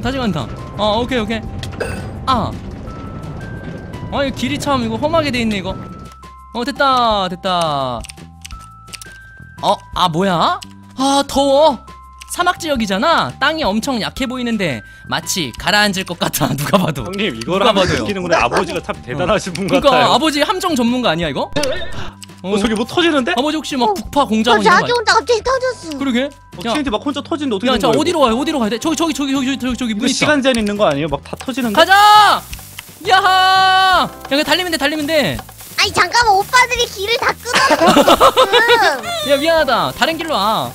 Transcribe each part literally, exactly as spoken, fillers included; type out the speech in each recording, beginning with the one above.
다시 간다. 어 오케이 오케이. 아. 아 이 길이 참 이거 험하게 돼 있네 이거. 어 됐다 됐다. 어 아 뭐야? 아 더워. 사막 지역이잖아. 땅이 엄청 약해 보이는데 마치 가라앉을 것 같아. 누가 봐도. 형님 이거랑 느끼는구나. 아버지가 참 대단하신 분 그러니까 같아요. 아버지 함정 전문가 아니야 이거? 어 저기 뭐 터지는데? 아버지 혹시 막 북파 공작원 어, 이런 거 자기 혼자 갑자기 터졌어. 그러게. 어, 티엔티 막 혼자 터지는데 어떻게 야, 된 자 거야? 어디로 가요? 어디로 가야 돼? 저기 저기 저기 저기 저기 저기 문 있다. 시간 제한 있는 거 아니에요? 막 다 터지는 거? 가자! 야하! 야, 그냥 달리면 돼, 달리면 돼. 아니 잠깐만, 오빠들이 길을 다 끊었어. 야, 미안하다. 다른 길로 와.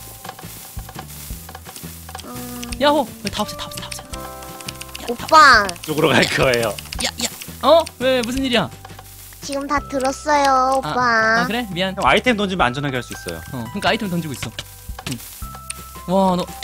음... 야호! 다 없애, 다 없애, 다 없애. 야, 오빠. 쪽으로 갈 거예요. 야, 야. 어? 왜 무슨 일이야? 지금 다 들었어요, 오빠. 아, 아 그래? 미안. 형 아이템 던지면 안전하게 할 수 있어요. 어, 그러니까 아이템 던지고 있어. 응. 와, 너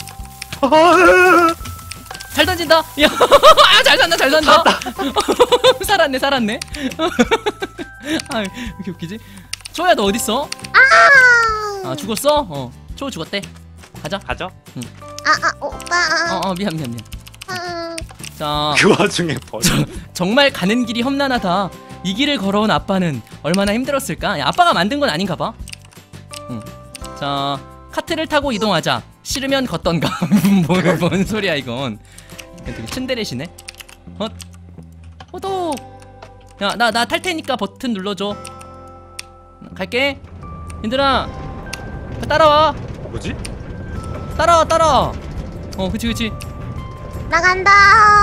잘 던진다. 야, 아, 잘 산다, 잘 산다. 살았네, 살았네. 아, 왜 이렇게 웃기지? 초야, 너 어디 있어? 아, 아, 죽었어? 어, 초 죽었대. 가자. 가죠? 응. 아, 아, 오빠. 어, 어, 미안, 미안, 미안. 아, 자, 그 와중에 버려. 정말 가는 길이 험난하다. 이 길을 걸어온 아빠는 얼마나 힘들었을까? 야, 아빠가 만든 건 아닌가 봐. 응. 자, 카트를 타고 이동하자. 싫으면 걷던가. 뭔, 뭔 소리야 이건. 되게 츤데레시네. 헛. 호도. 야, 나 나 탈 테니까 버튼 눌러줘. 갈게. 얘들아, 따라와. 뭐지? 따라와, 따라와. 어, 그치, 그치. 나간다.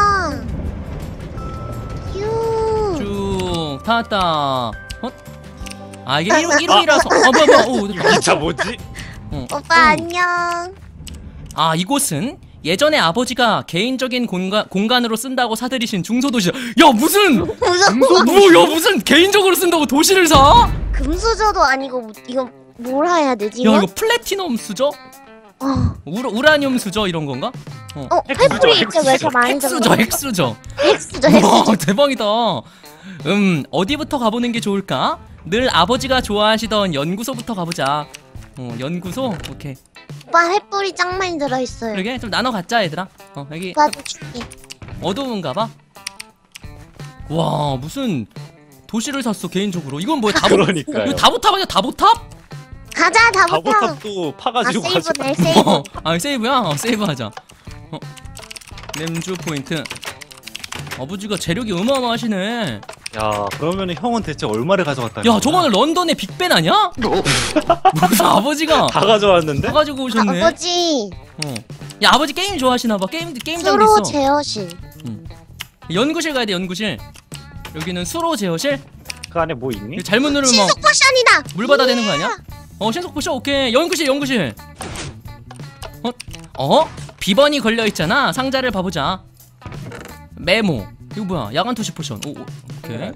휴. 쭉 타왔다. 헛. 아 이게 일 호이라서. 어, 뭐야, 뭐야. 오, 됐다. 진짜 뭐지? 어. 오빠 응. 안녕. 아 이곳은 예전에 아버지가 개인적인 공간, 공간으로 쓴다고 사들이신 중소도시야. 야 무슨 무슨 뭐야 무슨 개인적으로 쓴다고 도시를 사? 금수저도 아니고 이거 뭘 해야 되지? 야 이거? 이거 플래티넘 수저? 어, 우라, 우라늄 수저 이런 건가? 어, 핵수저, 페프리 이제 왜 핵수저. 이렇게 많이 핵수저 들어? 핵수저. 핵수저, 와 핵수저. 대박이다. 음 어디부터 가보는 게 좋을까? 늘 아버지가 좋아하시던 연구소부터 가보자. 어 연구소? 오케이. 오빠 햇불이 짱 많이 들어있어요. 그러게 좀 나눠 갖자 얘들아. 어 여기 오빠도 줄게. 어두운가 봐. 와 무슨 도시를 샀어 개인적으로. 이건 뭐야 다보 그러니까요. 이거 다보탑 아니야 다보탑? 가자, 다부터. 다보탑도 아, 파가지고 가죠. 세이브네, 세이브. 어, 아 세이브야? 어, 세이브하자. 어. 램주 포인트. 아버지가 재력이 어마어마하시네. 야 그러면은 형은 대체 얼마를 가져갔다는 야 저거는 런던의 빅벤 아니야? 무슨 아버지가 다 가져왔는데? 사가지고 오셨네. 아버지, 어. 야 아버지 게임 좋아하시나봐. 게임 게임장도 수로 있어. 제어실. 연구실 가야 돼 연구실. 여기는 수로 제어실. 그 안에 뭐 있니? 이거 잘못 누르면 막 신속 포션이다. 물 받아 되는 거 아니야? 어 신속 포션 오케이. 연구실 연구실. 어? 어? 비번이 걸려 있잖아. 상자를 봐보자. 메모. 이거 뭐야? 야간 투시 포션. 오, 오 오케이.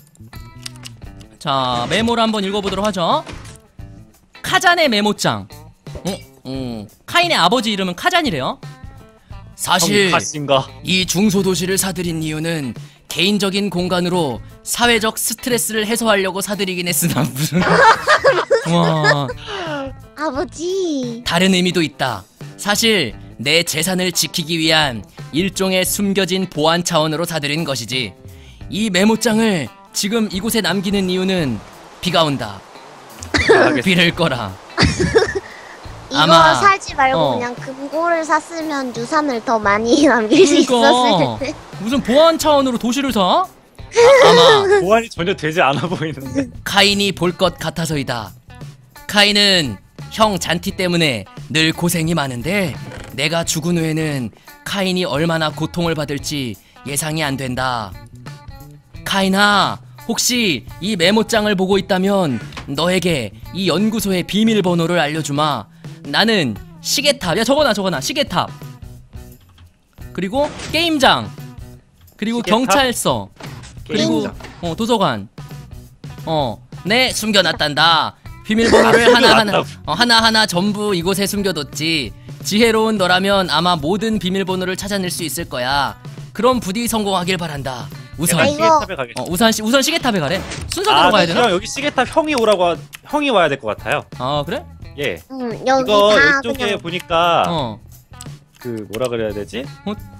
자 메모를 한번 읽어보도록 하죠. 카잔의 메모장. 어? 어. 카인의 아버지 이름은 카잔이래요. 사실 가신가? 이 중소도시를 사들인 이유는 개인적인 공간으로 사회적 스트레스를 해소하려고 사들이긴 했으나 무슨 와 아버지. 다른 의미도 있다. 사실 내 재산을 지키기 위한 일종의 숨겨진 보안 차원으로 사들인 것이지. 이 메모장을 지금 이곳에 남기는 이유는 비가 온다. 비를 꺼라. 이거 아마- 사지 말고 어. 그냥 금고를 샀으면 유산을 더 많이 남길 수 그러니까. 있었을 텐데. 무슨 보안 차원으로 도시를 사? 아, 아마 보안이 전혀 되지 않아 보이는데. 카인이 볼 것 같아서이다. 카인은 형 잔티 때문에 늘 고생이 많은데 내가 죽은 후에는 카인이 얼마나 고통을 받을지 예상이 안 된다. 카인아, 혹시 이 메모장을 보고 있다면 너에게 이 연구소의 비밀번호를 알려주마. 나는 시계탑. 야 적어놔 적어놔. 시계탑. 그리고 게임장. 그리고 시계탑? 경찰서. 그리고 게임장. 어 도서관. 어, 네 숨겨놨단다. 비밀번호를 하나하나 어, 하나하나 전부 이곳에 숨겨뒀지. 지혜로운 너라면 아마 모든 비밀번호를 찾아낼 수 있을 거야. 그럼 부디 성공하길 바란다. 우선 내가 아이고. 시계탑에 가겠습니다. 어, 우선 시, 우선 시계탑에 가래. 순서대로 아, 가야 저 되나? 여기 시계탑 형이 오라고 하, 형이 와야 될 것 같아요. 아 그래? 예. 응, 여기 이거 다 이쪽에 그냥 보니까 어. 그 뭐라 그래야 되지? 어?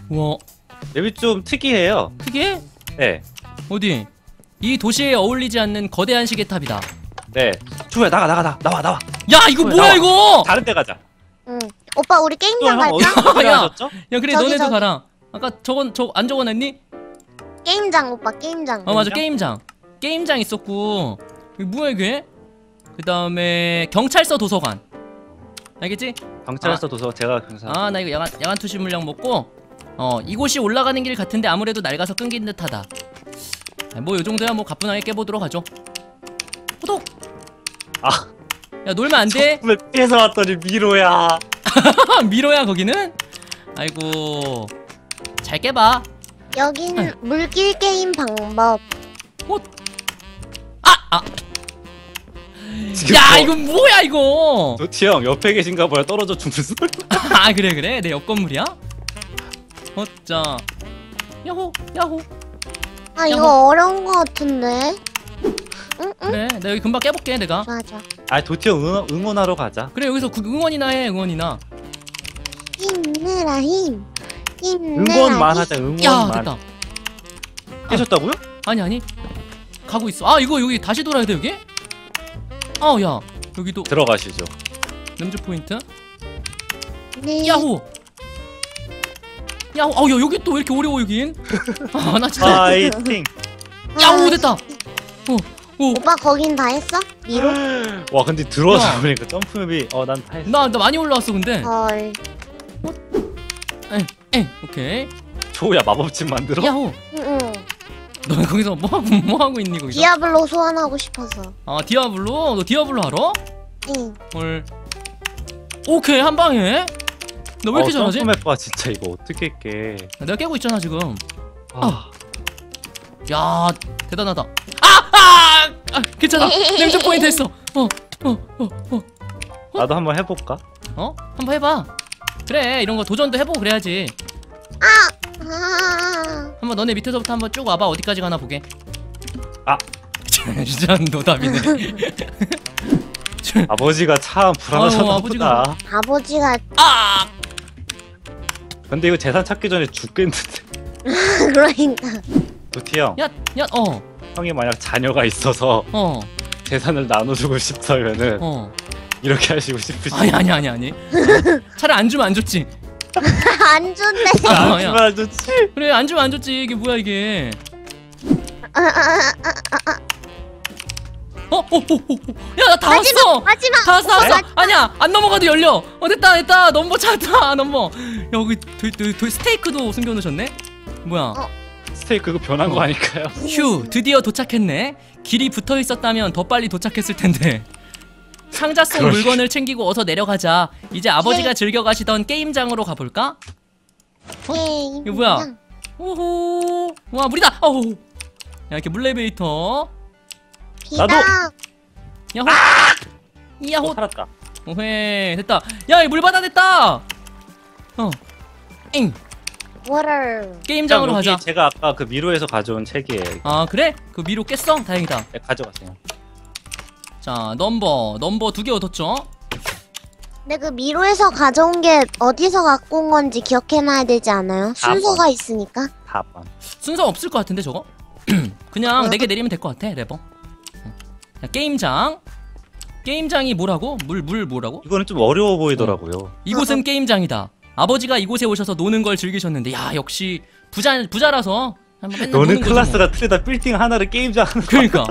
와, 맵이 좀 특이해요. 그게 네. 어디? 이 도시에 어울리지 않는 거대한 시계탑이다. 네. 주호야 나가 나가 나 나와 나와. 야, 이거 뭐야, 뭐야 나와. 이거? 다른 데 가자. 응. 오빠 우리 게임장 형 어디 갈까? 어디 야. 가셨죠? 야, 그래 저기, 너네도 저기. 가라. 아까 저건 저 안 적어놨니? 게임장 오빠 게임장. 어 맞아, 게임장? 게임장. 게임장 있었고. 이게 뭐야 이게? 그 다음에 경찰서 도서관. 알겠지? 경찰서 도서 제가 경사. 아, 나 이거 야간 야간 투시 물량 먹고. 어, 이곳이 올라가는 길 같은데 아무래도 낡아서 끊긴 듯하다. 뭐 요 정도야 뭐 가뿐하게 깨보도록 하죠. 호독. 아. 야, 놀면 안 돼. 왜 피해서 왔더니 미로야. 미로야 거기는. 아이고. 잘 깨봐. 여기는 물길 게임 방법. 아, 아. 지금 야, 뭐- 이거 뭐야 이거? 도티 형 옆에 계신가 봐요. 떨어져 죽는 소리. 아, 그래 그래. 내 옆 건물이야? 어짜. 야호, 야호. 아 야, 이거 뭐- 어려운 거 같은데. 응 응. 그래, 내가 여기 금방 깨볼게 내가. 좋아 좋아. 아 도티 형 응원, 응원하러 가자. 그래, 여기서 그 응원이나 해, 응원이나. 힘내라 힘. 힘내라. 응원만 힘. 하자. 야, 응원만. 됐다. 깨셨다고요? 아니 아니. 가고 있어. 아, 이거 여기 다시 돌아야 돼 여기? 아, 야, 여기도 들어가시죠. 램즈 포인트. 네. 야호. 야호. 아, 야, 여기 또 왜 이렇게 어려워 여긴? 아, 나 진짜. 파이팅. 야호, 아, 됐다. 어, 오. 오빠 거긴 다 했어? 미로? 와 근데 들어와서 야. 보니까 점프맵이 어난 타했어. 나, 나 많이 올라왔어 근데. 헐. 에, 에, 오케이. 조야 마법집 만들어? 야호. 응응. 너 거기서 뭐, 뭐 하고 있니 거기서? 디아블로 소환하고 싶어서. 아, 디아블로? 너 디아블로 알아? 응. 헐. 오케이, 한 방에. 너 왜 이렇게 어, 잘하지? 점프맵 봐 진짜 이거 어떻게 깨? 내가 깨고 있잖아 지금. 아, 야, 대단하다. 아, 아, 아 괜찮아. 램즈 포인트 했어. 어, 어, 어, 어, 나도 한번 해볼까? 어? 한번 해봐. 그래, 이런 거 도전도 해보고 그래야지. 아. 한번 너네 밑에서부터 한번 쭉 와봐. 어디까지 가나 보게. 아. 진짜 노답이네. 아버지가 참 불안하셨나 아유, 아버지가. 보다. 아버지가 아, 근데 이거 재산 찾기 전에 죽겠는데. 그러니까. 도티 형, 야, 야, 어, 형이 만약 자녀가 있어서 어, 재산을 나눠주고 싶다면은 어. 이렇게 하시고 싶으시. 아니, 아니, 아니, 아니. 차라리 안 주면 안 좋지. 안 준대. 아, 야. 하지만 좋지. 그래, 안 주면 안 좋지. 이게 뭐야 이게? 아, 아, 아, 아, 아. 어, 어, 어, 어, 어. 야, 나 다 왔어. 마지막. 다 왔어, 다 왔어. 마지막. 아니야, 안 넘어가도 열려. 어, 됐다, 됐다. 넘버 찾았다, 넘버. 야, 여기 도, 도, 도, 스테이크도 숨겨놓으셨네. 뭐야? 어. 스테이크 그거 변한 거 아닐까요? 휴, 드디어 도착했네. 길이 붙어 있었다면 더 빨리 도착했을 텐데. 상자 속 그러게. 물건을 챙기고 어서 내려가자. 이제 아버지가 예. 즐겨 가시던 게임장으로 가볼까? 예, 이거 뭐야? 오호, 와, 물이다. 어우. 야, 이렇게 물레베이터. 비다. 나도. 야호. 어, 야호. 살았다. 오헤, 됐다. 야, 이 물바다 됐다. 어. 잉. 워럴. 게임장으로 형, 여기 가자. 제가 아까 그 미로에서 가져온 책이에요. 아, 그래? 그 미로 깼어? 다행이다. 네, 가져가세요. 자, 넘버. 넘버 두 개 얻었죠? 근데 그 미로에서 가져온 게 어디서 갖고 온 건지 기억해놔야 되지 않아요? 순서가 있으니까. 사 번. 순서 없을 것 같은데 저거? 그냥 네 개 내리면 될 것 같아, 레버. 자, 게임장. 게임장이 뭐라고? 물, 물 뭐라고? 이거는 좀 어려워 보이더라고요. 이곳은 게임장이다. 아버지가 이곳에 오셔서 노는 걸 즐기셨는데, 야, 역시 부자, 부자라서 한번 맨날 너는 노는 거지 클래스가 뭐. 틀리다. 빌딩 하나를 게임장 하는 거. 그러니까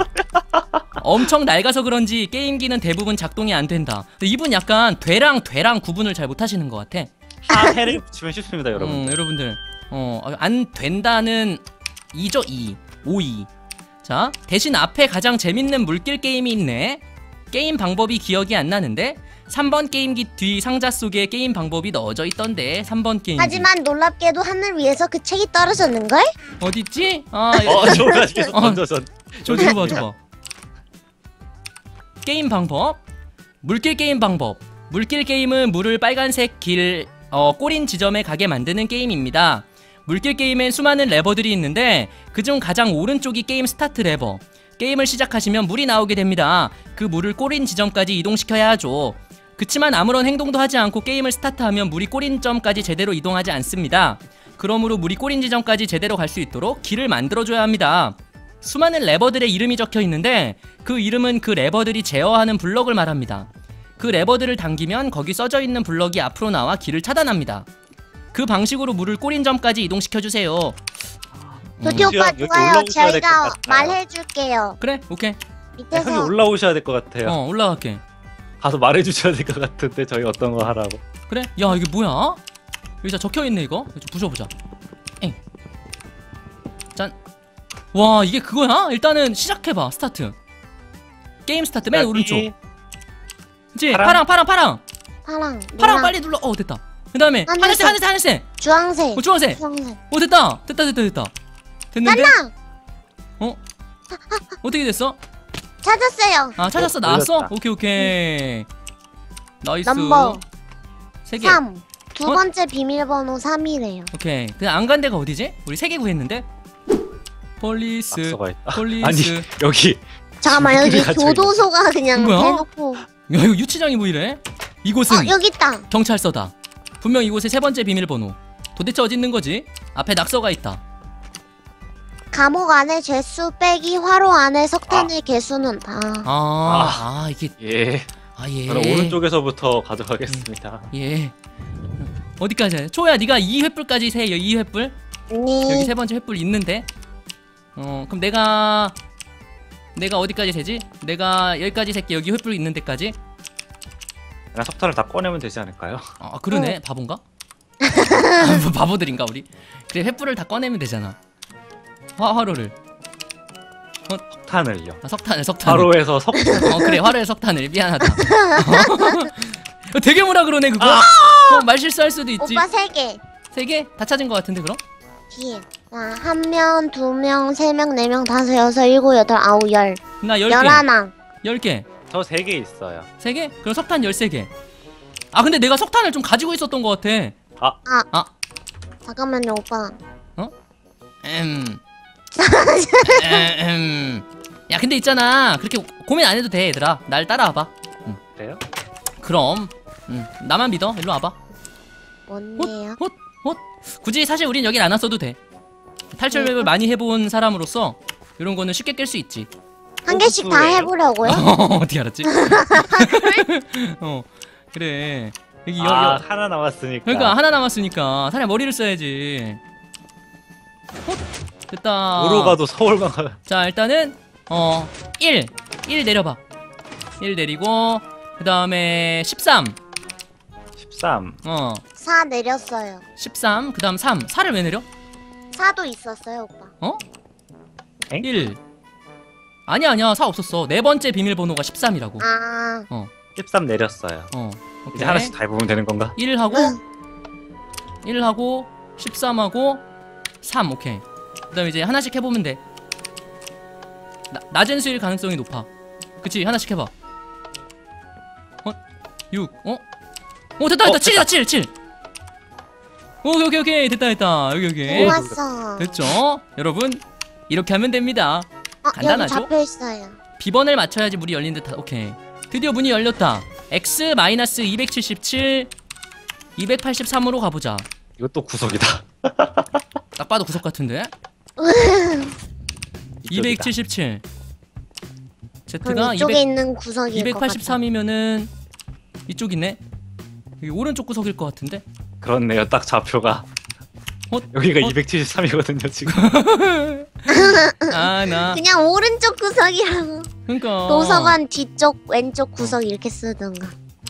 엄청 낡아서 그런지 게임기는 대부분 작동이 안 된다. 근데 이분 약간 되랑 되랑 구분을 잘 못하시는 것 같아. 하해를 붙이면 쉽습니다, 여러분. 음, 여러분들, 어, 안 된다는 이죠, 이. 오이. 자, 대신 앞에 가장 재밌는 물길 게임이 있네. 게임 방법이 기억이 안 나는데 삼 번 게임기 뒤 상자 속에 게임 방법이 넣어져 있던데. 삼 번 게임기 하지만 놀랍게도 하늘 위에서 그 책이 떨어졌는걸? 어딨지? 아, 어, 저가 계속 어. 던져서. 저 줘봐, 줘봐. 게임 방법. 물길 게임 방법. 물길 게임은 물을 빨간색 길, 어, 꼬린 지점에 가게 만드는 게임입니다. 물길 게임엔 수많은 레버들이 있는데 그중 가장 오른쪽이 게임 스타트 레버. 게임을 시작하시면 물이 나오게 됩니다. 그 물을 꼬린 지점까지 이동시켜야 하죠. 그치만 아무런 행동도 하지 않고 게임을 스타트하면 물이 꼬린 점까지 제대로 이동하지 않습니다. 그러므로 물이 꼬린 지점까지 제대로 갈 수 있도록 길을 만들어줘야 합니다. 수많은 레버들의 이름이 적혀 있는데 그 이름은 그 레버들이 제어하는 블럭을 말합니다. 그 레버들을 당기면 거기 써져 있는 블럭이 앞으로 나와 길을 차단합니다. 그 방식으로 물을 꼬린 점까지 이동시켜주세요. 도티 음. 오빠 여기 좋아요. 올라오셔야 될것 저희가 같아요. 말해줄게요. 그래 오케이. 밑에서 형이 올라오셔야 될 것 같아요. 어 올라갈게. 가서 말해주셔야 될 것 같은데 저희 어떤 거 하라고. 그래? 야 이게 뭐야? 여기 다 적혀있네 이거. 좀 부셔보자. 엥. 짠. 와 이게 그거야? 일단은 시작해봐. 스타트. 게임 스타트 맨 여기 오른쪽. 그치? 파랑. 파랑 파랑 파랑 파랑, 파랑 노랑, 빨리 눌러. 어 됐다. 그 다음에 하늘색. 하늘색 하늘색 하늘색. 주황색, 어 주황색. 주황색. 어 됐다 됐다 됐다 됐다. 됐는데? 짠나 어? 어떻게 됐어? 찾았어요. 아 찾았어. 어, 나왔어? 올렸다. 오케이 오케이. 나이스. 넘버 세 개. 삼. 두 어? 번째 비밀번호 삼이래요. 오케이. 그냥 안 간 데가 어디지? 우리 세 개 구했는데? 폴리스 낙서가 있다. 폴리스. 아니 여기 잠깐만 여기 친구들이 갇혀있네. 교도소가 그냥 뭐야? 대놓고. 야 이거 유치장이 보이래? 이곳은 어 여기 있다. 경찰서다. 분명 이곳의 세 번째 비밀번호. 도대체 어디 있는 거지? 앞에 낙서가 있다. 감옥 안에 죄수 빼기 화로 안에 석탄의 개수는 다. 아, 아, 이게 예. 아 예. 저는 오른쪽에서부터 가져가겠습니다. 예. 어디까지 해? 초야 네가 이 횃불까지 세. 이 횃불. 여기 네. 세 번째 횃불 있는데. 어 그럼 내가 내가 어디까지 세지? 내가 여기까지 셀게. 여기 횃불 있는 데까지. 그냥 석탄을 다 꺼내면 되지 않을까요? 아 그러네. 바본가? 아, 뭐 바보들인가 우리? 그래 횃불을 다 꺼내면 되잖아. 화 화로를. 석탄을요. 아, 석탄을 석탄을. 화로에서 석탄. 어 그래 화로에 석탄을. 미안하다. 어, 되게 뭐라 그러네 그거. 아! 어, 말 실수할 수도 있지. 오빠 세 개. 세 개? 다 찾은 것 같은데 그럼? 뒤에. 아, 한 명, 두 명, 세 명, 네 명, 다섯, 여섯, 일곱, 여덟, 아홉, 열. 나 열 개. 열하나. 열 개. 저 세 개 있어요. 세 개? 그럼 석탄 열세 개. 아 근데 내가 석탄을 좀 가지고 있었던 것 같아. 아, 아. 잠깐만요 오빠. 음. 음. 야 근데 있잖아. 그렇게 고민 안 해도 돼 얘들아. 날 따라와봐. 그래요? 그럼. 음. 나만 믿어. 일로 와봐. 뭔데요? 헛? 헛? 굳이 사실 우린 여길 안 왔어도 돼. 탈출 맵을 네. 많이 해본 사람으로서 이런 거는 쉽게 깰 수 있지. 한 개씩 다 호수예요? 해보려고요? 어떻게 알았지? 어 그래 여기 여, 아, 여, 하나 남았으니까. 그러니까 하나 남았으니까 사람 머리를 써야지. 헛 됐다. 오로 가도 서울만 가. 자 일단은 어 일 일 내려봐. 일 내리고 그 다음에 십삼 십삼. 어 사 내렸어요. 십삼 그 다음 삼 사를 왜 내려? 사도 있었어요 오빠. 어? 엥? 일 아니야 아니야 사 없었어. 네 번째 비밀번호가 십삼이라고. 아. 십삼 내렸어요. 어 오케이. 이제 하나씩 다 해보면 되는 건가? 일 하고 응. 일 하고 십삼 하고 삼 오케이. 그 다음에 이제 하나씩 해보면 돼. 나, 낮은 수일 가능성이 높아. 그치 하나씩 해봐. 어? 육 어? 어 됐다 됐다 어, 칠이다 칠 칠. 오케이 오케이 오케이 됐다 됐다 여기 여기 좋았어. 됐죠? 여러분 이렇게 하면 됩니다. 어, 여기 간단하죠? 잡혀 있어요. 비번을 맞춰야지 문이 열린 듯하. 오케이 드디어 문이 열렸다. X 이백칠십칠 이백팔십삼으로 가보자. 이것도 구석이다. 딱 봐도 구석 같은데? 이쪽이다. 이백칠십칠 그럼 Z가 이쪽에 있는 구석이 이백팔십삼이면은 이쪽이네. 여기 오른쪽 구석일 것 같은데? 그렇네요. 딱 좌표가. 어? 여기가 어? 이백칠십삼이거든요 지금. 아 나 그냥 오른쪽 구석이라고. 그니까 도서관 뒤쪽 왼쪽 구석 이렇게 쓰던가.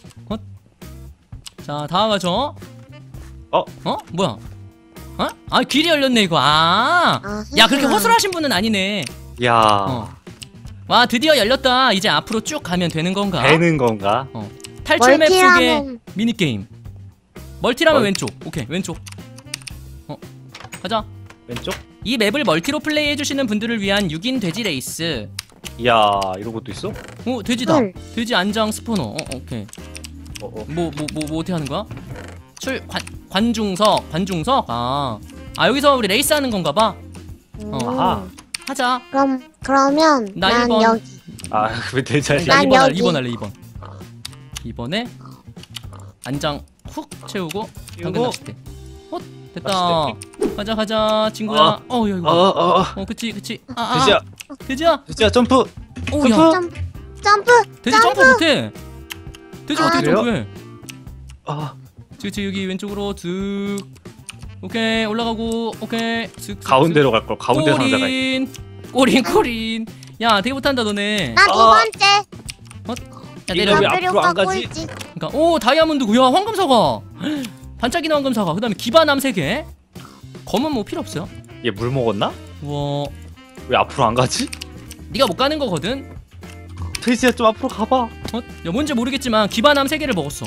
자 다가가죠. 어? 어? 뭐야? 어? 아 길이 열렸네 이거. 아 아, 야 그렇게 세상에. 허술하신 분은 아니네. 야. 어. 와 드디어 열렸다. 이제 앞으로 쭉 가면 되는 건가? 되는 건가? 탈출 맵 속의 멀티라면 미니게임. 멀티라면 멀- 왼쪽. 오케이 왼쪽. 어 가자. 왼쪽? 이 맵을 멀티로 플레이해주시는 분들을 위한 육 인 돼지 레이스. 이야, 이런 것도 있어? 어 돼지다. 헐. 돼지 안장 스포너. 어 오케이. 어, 어. 뭐 뭐 뭐 뭐 어떻게 하는 거야? 출 관 관중석 관중석. 아. 아 여기서 우리 레이스 하는 건가 봐. 음. 아하. 하자. 그럼 그러면 나 난 일 번. 여기. 아, 왜 내 자리? 난 이 번 할래. 여기. 이 번 할래. 이 번. 이 번에 안장 훅 채우고 당근 이거 낚싯대. 됐다. 가자 가자 친구야. 어. 어 야 이거. 어어어 어 그치 그치. 아, 아, 돼지야 아. 돼지야. 돼지야 점프. 오 야. 점프. 점프 점프 돼지 점프 못해. 돼지 아, 어떻게 그래요? 점프해? 아 그치 여기 왼쪽으로 슥. 오케이 올라가고 오케이 슥. 슥, 가운데로 갈 걸. 가운데 슥. 상자가 있. 꼬린 꼬린 꼬린. 야 되게 못한다 너네. 나 두 아. 번째. 야 이거 내려. 왜 나 앞으로 안 뾰로가 가지? 꼴찌. 그러니까 오 다이아몬드고 야 황금사과. 반짝이는 황금사과. 그다음에 기반암 세 개. 검은 뭐 필요 없어요. 얘 물 먹었나? 와 왜 앞으로 안 가지? 네가 못 가는 거거든. 돼지야 좀 앞으로 가봐. 어? 야 뭔지 모르겠지만 기반암 세 개를 먹었어.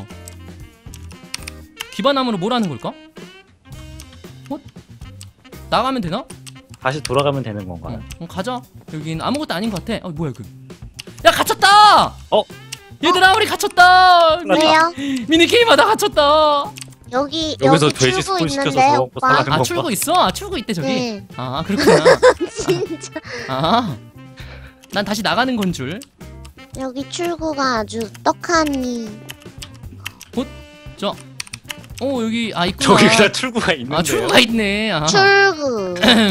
기반암으로 뭘 하는 걸까? 어? 나가면 되나? 다시 돌아가면 되는 건가? 어, 어 가자. 여긴 아무것도 아닌 것 같아. 어 뭐야 그? 야 갇혔다. 어? 얘들아 우리 갇혔다. 맞다. 왜요? 미니 게임하다 갇혔다. 여기 여기서 여기 돼지 출구 스폰 시켜서 있는데 먹고 오빠. 살아는 아 건가? 출구 있어? 아 출구 있대 저기. 네. 아 그렇구나. 진짜 아. 난 다시 나가는 건 줄. 여기 출구가 아주 떡하니. 저. 어 여기 아 있구나. 저기 그냥 출구가 있는데요. 아 출구가 있네. 아. 출구.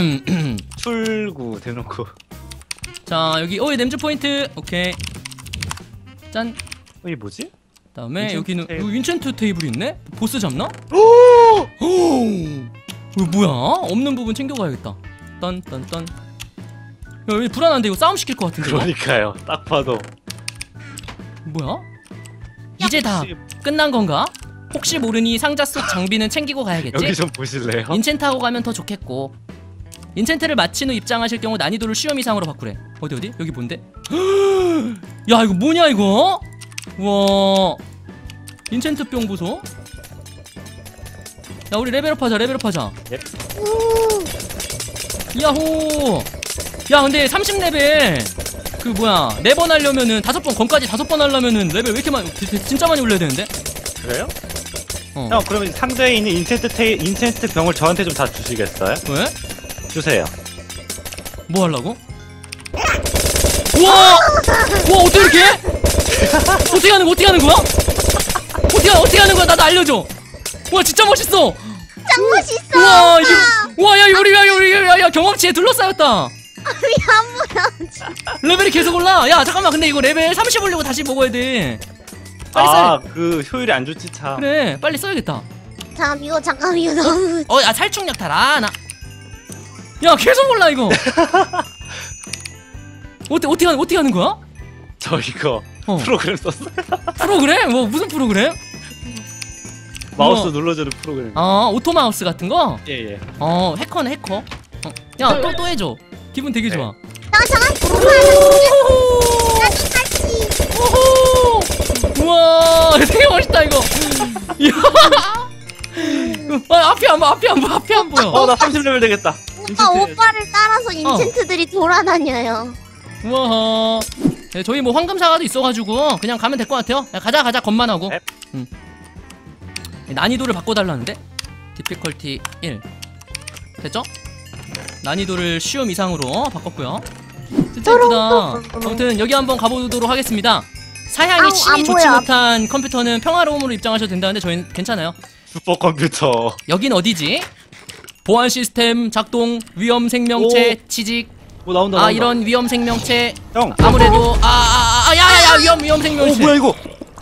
출구 대놓고. 자 여기 어 냄새 포인트. 오케이. 짠. 어, 이게 뭐지? 그다음에 윈첸트 여기는 테이블. 여기 윈첸트 테이블이 있네. 보스 잡나? 오! 오. 이거 뭐야? 없는 부분 챙겨가야겠다. 딴딴딴. 야 여기 불안한데 이거 싸움 시킬 것 같은데. 이거? 그러니까요. 딱 봐도. 뭐야? 이제 다 혹시 끝난 건가? 혹시 모르니 상자 속 장비는 챙기고 가야겠지? 여기 좀 보실래요? 인챈트하고 가면 더 좋겠고. 인챈트를 마친 후 입장하실 경우 난이도를 쉬움 이상으로 바꾸래. 어디 어디? 여기 뭔데? 야 이거 뭐냐 이거? 와 인챈트 병 보소. 야 우리 레벨업하자 레벨업하자. 오. 야호. 야 근데 삼십 레벨 그 뭐야 네 번 하려면은 다섯 번 건까지 다섯 번 하려면은 레벨 왜 이렇게 많이 지- 지- 진짜 많이 올려야 되는데? 그래요? 어. 형 그러면 상자에 있는 인챈트 테이 인챈트 병을 저한테 좀 다 주시겠어요? 왜? 주세요. 뭐 하려고? 우와! 와 어떻게 이렇게 해? 어떻게 하는 거야? 어떻게 하는 거야? 어떻게 어떻게 하는 거야? 나도 알려줘. 와 진짜 멋있어. 짱 멋있어. 와 이게 와야 요리 야 요리 야야 경험치에 둘러싸였다. 왜안 보여? 레벨이 계속 올라. 야 잠깐만 근데 이거 레벨 삼십 올리고 다시 먹어야 돼. 빨리 아, 써. 그 효율이 안 좋지 참. 그래 빨리 써야겠다. 잠 이거 잠깐 이거 너무. 어 야 살충약 타라 나. 야 계속 올라 이거. 어떻게 어떻게 하는 어떻게 하는 거야? 저 이거 어. 프로그램 썼어요. 프로그램? 뭐 무슨 프로그램? 마우스 뭐. 눌러주는 프로그램. 어 오토 마우스 같은 거? 예 예. 어 해커네 해커. 어. 야또 또 해줘. 기분 되게 좋아. 나 잠깐 오호! 나도 같이. 오호! 우와 되게 멋있다 이거. 이야. 아, 앞이 안 보여 앞이 안 보여 앞이 안 보여. 어 나 삼십 레벨 되겠다. 오빠 인챈트. 오빠를 따라서 인챈트들이 돌아다녀요. 우와. 네, 저희 뭐 황금 사과도 있어가지고 그냥 가면 될 것 같아요. 야, 가자 가자 겁만 하고. 앱. 응. 난이도를 바꿔달라는데? 디피컬티 일 됐죠? 난이도를 쉬움 이상으로 바꿨고요. 진짜 예쁘다. 아무튼 여기 한번 가보도록 하겠습니다. 사양이 아우, 심히 안 좋지 보여. 못한 컴퓨터는 평화로움으로 입장하셔도 된다는데 저희는 괜찮아요. 슈퍼컴퓨터. 여긴 어디지? 보안 시스템 작동 위험 생명체 취직. 뭐 나온다. 아 나온다. 이런 위험 생명체 형. 아무래도 아아아 야야야 위험 위험 어 생명체. 뭐야 이거?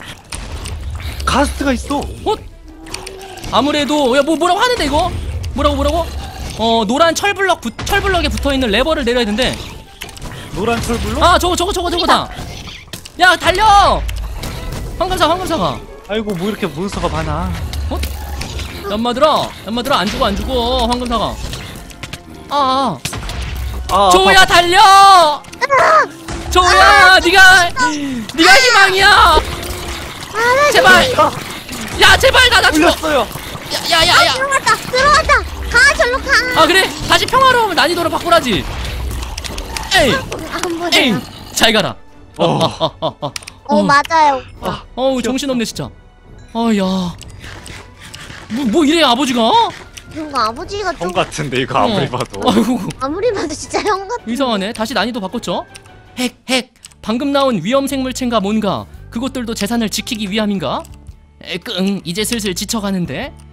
가스트가 있어. 어? 아무래도 야 뭐 뭐라고 하는데 이거? 뭐라고 뭐라고? 어 노란 철블럭 부, 철블럭에 붙어 있는 레버를 내려야 된대. 노란 철불로? 아 저거 저거 저거 저거다. 야 달려. 황금사 황금사가. 아이고 뭐 이렇게 몬스터가 많아. 어? 연마들아 연마들아 안 죽어 안 죽어 황금사가. 아, 아. 아, 조야 아파. 달려. 조야 네가 네가 희망이야. 제발. 야 제발 나나 죽어. 울렸어요. 야야야야. 들어왔다 들어왔다. 가 절로 가. 아 그래 다시 평화로우면 난이도로 바꾸라지. 에이 안 보여. 에이 잘 가라. 어. 어어어어 어 맞아요. 오빠. 어우 정신없네 진짜. 아야 뭐, 뭐 이래 아버지가? 그런 거 아버지가 좀 형 같은데 이거 아무리 어. 봐도. 아이고 아무리 봐도 진짜 형 같아. 이상하네. 다시 난이도 바꿨죠. 핵 핵 방금 나온 위험 생물체인가 뭔가 그것들도 재산을 지키기 위함인가? 에끙 이제 슬슬 지쳐가는데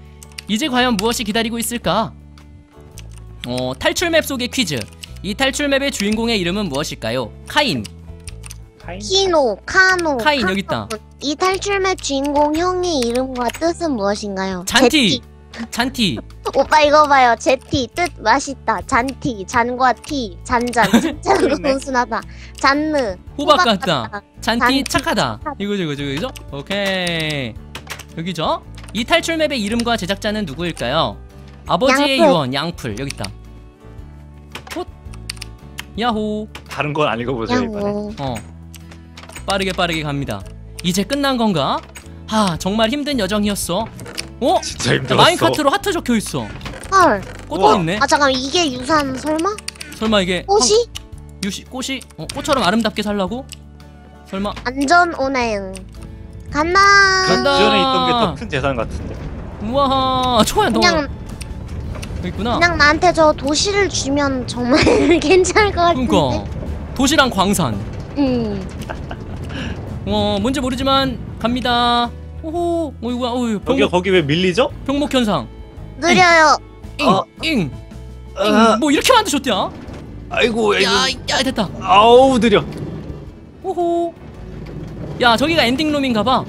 이제 과연 무엇이 기다리고 있을까? 어, 탈출맵 속의 퀴즈. 이 탈출맵의 주인공의 이름은 무엇일까요? 카인. 카인? 키노, 카노, 카인 카노. 여기 있다. 이 탈출맵 주인공 형의 이름과 뜻은 무엇인가요? 잔티. 잔티. 오빠 이거 봐요. 제티 뜻 맛있다. 잔티 잔과 티 잔잔 진짜로 그러네. 순하다. 잔느 호박 호박 같다. 같다. 잔티 잔티 착하다. 착하다. 이거죠, 이거죠, 이거죠? 오케이. 여기죠? 이 탈출맵의 이름과 제작자는 누구일까요? 아버지의 양풀. 유언 양풀 여기 있다. 헛. 야호. 다른 건 안 읽어보세요 이번에. 양호. 어. 빠르게 빠르게 갑니다. 이제 끝난 건가? 하, 정말 힘든 여정이었어. 어? 진짜 야, 힘들었어. 마인카트로 하트 적혀 있어. 헐. 꽃도 우와. 있네. 아 잠깐 이게 유산 설마? 설마 이게 꽃이? 황- 유시 꽃이 어, 꽃처럼 아름답게 살라고? 설마 안전 운행. 간다. 그 간다. 기존에 있던 게 더 큰 재산 같은데. 우와, 초야 너 그냥 여기 있구나. 그냥 나한테 저 도시를 주면 정말 괜찮을 것 같은데. 그러니까 도시랑 광산. 음. 어, 뭔지 모르지만 갑니다. 오호, 어이구야, 어이, 여기 병목, 거기 왜 밀리죠? 병목 현상. 느려요. 잉, 어. 잉, 아, 잉. 뭐 이렇게 만드셨대야? 아이고 아이고. 야, 야, 됐다. 아우 느려. 오호. 야, 저기가 엔딩룸인가봐.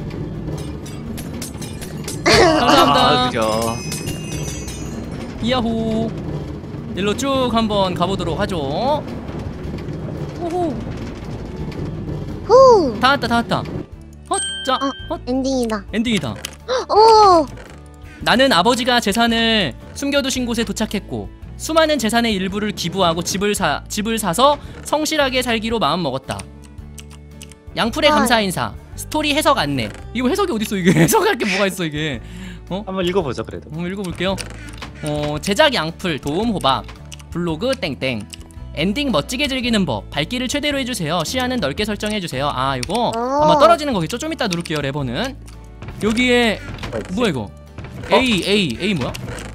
감사합니다. 아, 느려. 이야호. 일로 쭉 한번 가보도록 하죠. 오호. 후. 다 왔다, 다 왔다. 헛, 자, 어. 헛. 엔딩이다. 엔딩이다. 오. 나는 아버지가 재산을 숨겨두신 곳에 도착했고 수많은 재산의 일부를 기부하고 집을 사 집을 사서 성실하게 살기로 마음 먹었다. 양풀의 아. 감사 인사. 스토리 해석 안내. 이거 해석이 어딨어 이게? 해석할 게 뭐가 있어 이게? 한번 읽어보죠 그래도. 한번 읽어볼게요. 어, 제작 양풀 도움 호박 블로그 땡땡 엔딩 멋지게 즐기는 법 밝기를 최대로 해주세요. 시야는 넓게 설정해주세요. 아 이거 오. 아마 떨어지는 거겠죠? 좀 이따 누를게요. 레버는 여기에 뭐야 이거? A A A 뭐야?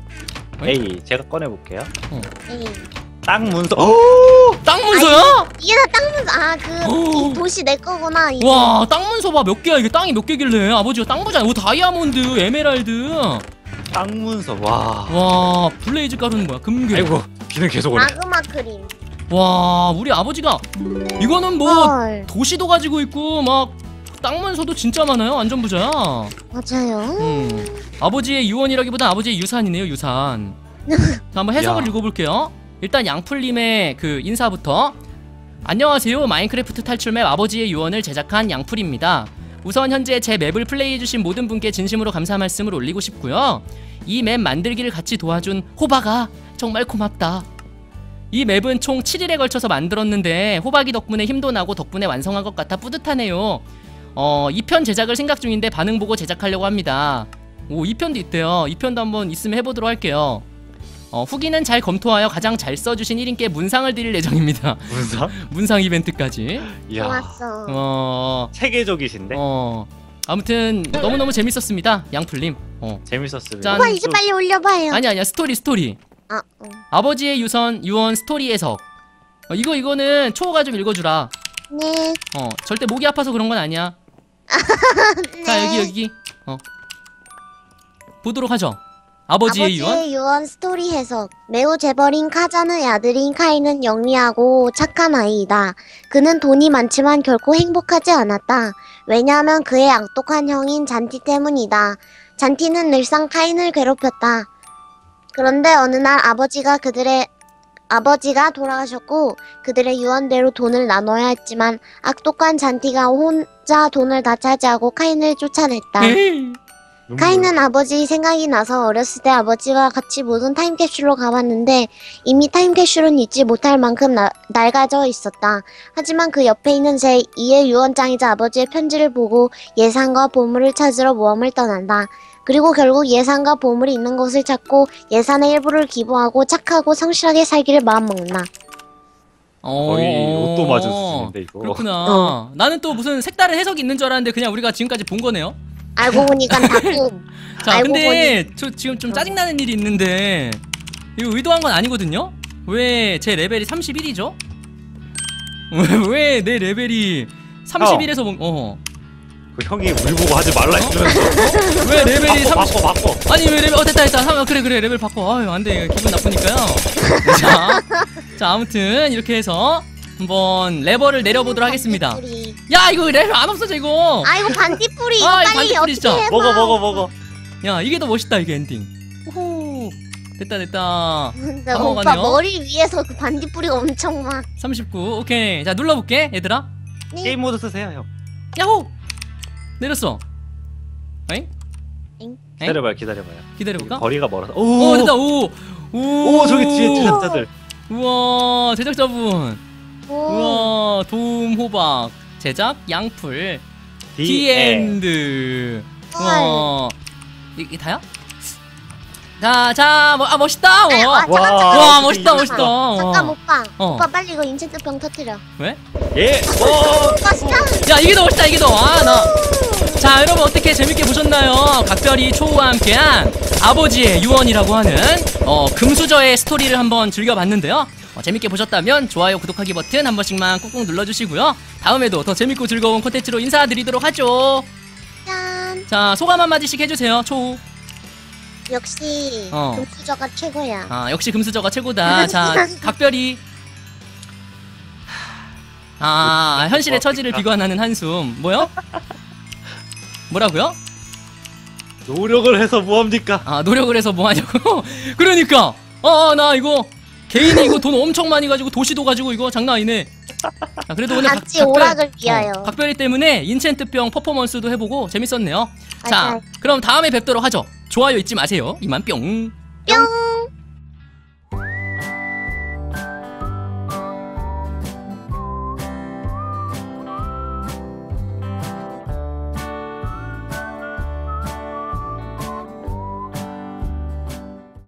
A 제가 꺼내 볼게요. 에이. 땅 문서. 오! 땅 문서야? 이게 다 땅문 아그 오. 도시 내 거구나. 이게. 와, 땅 문서 봐. 몇 개야? 이게 땅이 몇 개길래? 아버지가 땅 부자. 오, 다이아몬드, 에메랄드. 땅 문서. 와. 와, 블레이즈 가루는 뭐야? 금괴. 아이고 비는 계속 오네. 마그마 크림. 와, 우리 아버지가 이거는 뭐 헐. 도시도 가지고 있고 막 땅 문서도 진짜 많아요. 완전 부자야. 맞아요. 음. 아버지의 유언이라기보다 아버지의 유산이네요, 유산. 자, 한번 해석을 야. 읽어볼게요. 일단 양풀님의 그 인사부터. 안녕하세요. 마인크래프트 탈출맵 아버지의 유언을 제작한 양풀입니다. 우선 현재 제 맵을 플레이해주신 모든 분께 진심으로 감사 말씀을 올리고 싶고요. 이 맵 만들기를 같이 도와준 호박아 정말 고맙다. 이 맵은 총 칠 일에 걸쳐서 만들었는데 호박이 덕분에 힘도 나고 덕분에 완성한 것 같아 뿌듯하네요. 어, 이 편 제작을 생각 중인데 반응 보고 제작하려고 합니다. 오, 이 편도 있대요. 이 편도 한번 있으면 해보도록 할게요. 어, 후기는 잘 검토하여 가장 잘 써주신 일 인께 문상을 드릴 예정입니다. 문서? 문상 이벤트까지. 이야. 좋았어. 어, 세계적이신데. 어, 아무튼 너무너무 재밌었습니다. 양풀님. 어. 재밌었습니다. 짠. 오빠 이제 빨리 올려봐요. 아니 아니야 스토리 스토리. 아, 어. 아버지의 유선 유언 스토리 해석. 어, 이거 이거는 초호가 좀 읽어주라. 네. 어, 절대 목이 아파서 그런 건 아니야. 네. 자 여기 여기. 어. 보도록 하죠. 아버지의 유언. 아버지의 유언 스토리 해석. 매우 재벌인 카자의 아들인 카이는 영리하고 착한 아이이다. 그는 돈이 많지만 결코 행복하지 않았다. 왜냐하면 그의 악독한 형인 잔티 때문이다. 잔티는 늘상 카인을 괴롭혔다. 그런데 어느 날 아버지가 그들의 아버지가 돌아가셨고 그들의 유언대로 돈을 나눠야 했지만 악독한 잔티가 혼자 돈을 다 차지하고 카인을 쫓아냈다. 에이. 눈물. 카인은 아버지 생각이 나서 어렸을 때 아버지와 같이 모든 타임캡슐로 가봤는데 이미 타임캡슐은 잊지 못할 만큼 나, 낡아져 있었다. 하지만 그 옆에 있는 제이의 유언장이자 아버지의 편지를 보고 예산과 보물을 찾으러 모험을 떠난다. 그리고 결국 예산과 보물이 있는 곳을 찾고 예산의 일부를 기부하고 착하고 성실하게 살기를 마음먹나. 거의 어. 로또 맞은 수준인데 이거. 그렇구나. 어. 나는 또 무슨 색다른 해석이 있는 줄 알았는데 그냥 우리가 지금까지 본 거네요. 알고 보니까 다꿈. 자, 알고 근데 저 지금 좀 짜증나는 일이 있는데 이거 의도한 건 아니거든요? 왜 제 레벨이 삼십일이죠? 왜 내 레벨이 삼십일에서 뭐, 어. 그 형이 우리 보고 하지 말라 했으면서. 왜 레벨이 바꿔 삼십 바꿔 바꿔. 아니 왜 레벨 어 됐다 됐다 삼- 그래 그래 레벨 바꿔. 아유 안돼 기분 나쁘니까요. 자, 자 아무튼 이렇게 해서 한번 레버를 내려보도록 하겠습니다. 반딧불이. 야 이거 레벨 안 없어져 이거. 아 이거 반딧불이 이거 아, 이거 빨리 반딧불이 어떻게 진짜. 해봐. 먹어 먹어 먹어. 야 이게 더 멋있다 이게 엔딩. 오호 됐다 됐다. 근데 다 오빠 먹어가네요. 머리 위에서 그 반딧불이가 엄청 막. 삼십구 오케이 자 눌러볼게 얘들아. 네. 게임 모드 쓰세요 형. 야호 내렸어. 엥? 엥? 기다려봐요 기다려봐요. 기다려볼까? 거리가 멀어서. 오 오 됐다 오. 오, 오 저기 뒤에 제작자들. 우와 제작자분. 오. 우와 도움 호박 제작 양풀 디엔드. 우와 이게 다야? 자자 뭐, 아 멋있다. 아, 와, 잠깐, 와, 잠깐. 와 멋있다 멋있다. 잠깐 오빠. 어. 오빠 빨리 이거 인챈트병 터트려. 왜? 예. 오. 오빠 진짜. 야 이게 더 멋있다 이게 더. 아 나. 자 여러분 어떻게 재밌게 보셨나요? 각별이 초우와 함께한 아버지의 유언이라고 하는 어, 금수저의 스토리를 한번 즐겨봤는데요. 어, 재밌게 보셨다면 좋아요 구독하기 버튼 한 번씩만 꾹꾹 눌러주시고요. 다음에도 더 재밌고 즐거운 콘텐츠로 인사드리도록 하죠. 짠. 자 소감 한마디씩 해주세요 초우. 역시 어. 금수저가 최고야. 아 역시 금수저가 최고다. 자 각별이 아 현실의 처지를 비관하는 한숨. 뭐요? 뭐라고요? 노력을 해서 뭐합니까? 아 노력을 해서 뭐하냐고? 그러니까 아 나 이거 개인이 이거 돈 엄청 많이 가지고 도시도 가지고 이거 장난 아니네. 자, 그래도 오늘 각- 같이 오락을 위하여. 어, 각별이 때문에 인챈트병 퍼포먼스도 해보고 재밌었네요. 자 맞아요. 그럼 다음에 뵙도록 하죠. 좋아요 잊지 마세요. 이만 뿅. 뿅.